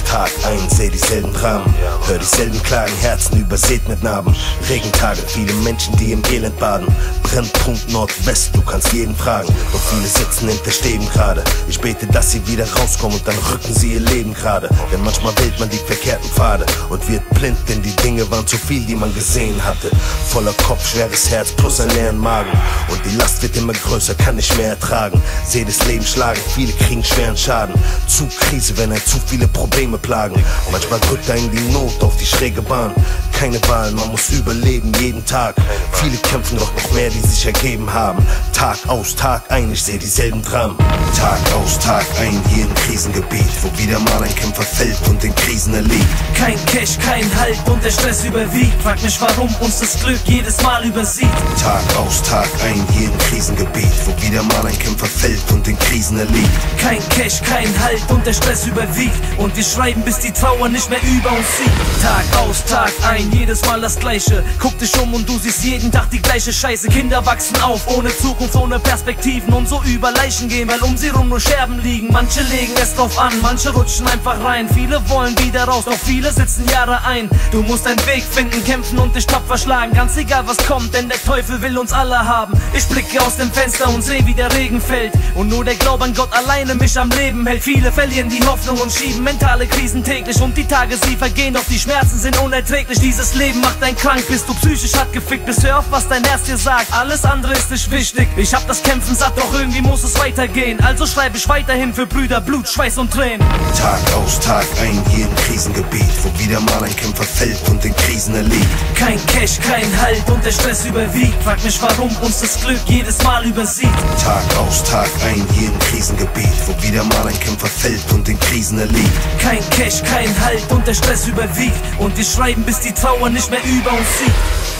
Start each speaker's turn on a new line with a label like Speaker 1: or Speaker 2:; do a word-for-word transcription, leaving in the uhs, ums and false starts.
Speaker 1: Tag ein, seh dieselben Dramen, hör dieselben Klagen, Herzen übersät mit Narben. Regentage, viele Menschen, die im Elend baden. Brennpunkt Nordwest, du kannst jeden fragen, doch viele sitzen hinter Stäben gerade. Ich bete, dass sie wieder rauskommen und dann rücken sie ihr Leben gerade. Denn manchmal wählt man die verkehrten Pfade und wird blind, denn die Dinge waren zu viel, die man gesehen hatte. Voller Kopf, schweres Herz plus einen leeren Magen. Und die Last wird immer größer, kann nicht mehr ertragen. Seh das Leben schlagen, viele kriegen schweren Schaden. Zu Krise, wenn ein zu viele Probleme plagen. Manchmal drückt einen die Not auf die schräge Bahn. Keine Wahl, man muss überleben jeden Tag. Viele kämpfen, doch noch mehr, die sich ergeben haben. Tag aus, Tag ein, ich seh dieselben Dramen. Tag aus, Tag ein, hier im Krisengebiet, wo wieder mal ein Kämpfer fällt und in Krisen erliegt.
Speaker 2: Kein Cash, kein Halt und der Stress überwiegt. Frag mich, warum uns das Glück jedes Mal übersieht.
Speaker 1: Tag aus, Tag ein, hier im Krisengebiet, wo wieder mal ein Kämpfer fällt und in Krisen erliegt.
Speaker 2: Kein Cash, kein Halt und der Stress überwiegt. Und wir schreiben, bis die Trauer nicht mehr über uns siegt. Tag aus, Tag ein, jedes Mal das Gleiche. Guck dich um und du siehst jeden Tag die gleiche Scheiße. Kinder wachsen auf, ohne Zukunft, ohne Perspektiven und so über Leichen gehen, weil um sie rum nur Scherben liegen. Manche legen es drauf an, manche rutschen einfach rein. Viele wollen wieder raus, doch viele sitzen Jahre ein. Du musst einen Weg finden, kämpfen und dich tapfer schlagen. Ganz egal was kommt, denn der Teufel will uns alle haben. Ich blicke aus dem Fenster und seh, wie der Regen fällt. Und nur der Glaube an Gott alleine mich am Leben hält. Viele verlieren die Hoffnung und schieben mentale Krisen täglich. Und die Tage, sie vergehen, doch die Schmerzen sind unerträglich. Dieses Leben macht einen krank, bis du psychisch hart gefickt bist. Hör auf, was dein Herz dir sagt, alles andere ist nicht wichtig. Ich hab das Kämpfen satt, doch irgendwie muss es weitergehen. Also schreibe ich weiterhin für Brüder, Blut, Schweiß und Tränen.
Speaker 1: Tag aus, Tag ein, hier im Krisengebiet, wo wieder mal ein Kämpfer fällt und in Krisen erliegt.
Speaker 2: Kein Cash, kein Halt und der Stress überwiegt. Frag mich, warum uns das Glück jedes Mal übersieht.
Speaker 1: Tag aus, Tag ein, hier im Krisengebiet, wo wieder mal ein Kämpfer fällt und in Krisen erliegt.
Speaker 2: Kein Cash, kein Halt und der Stress überwiegt. Und wir schreiben, bis die Trauer nicht mehr über uns siegt.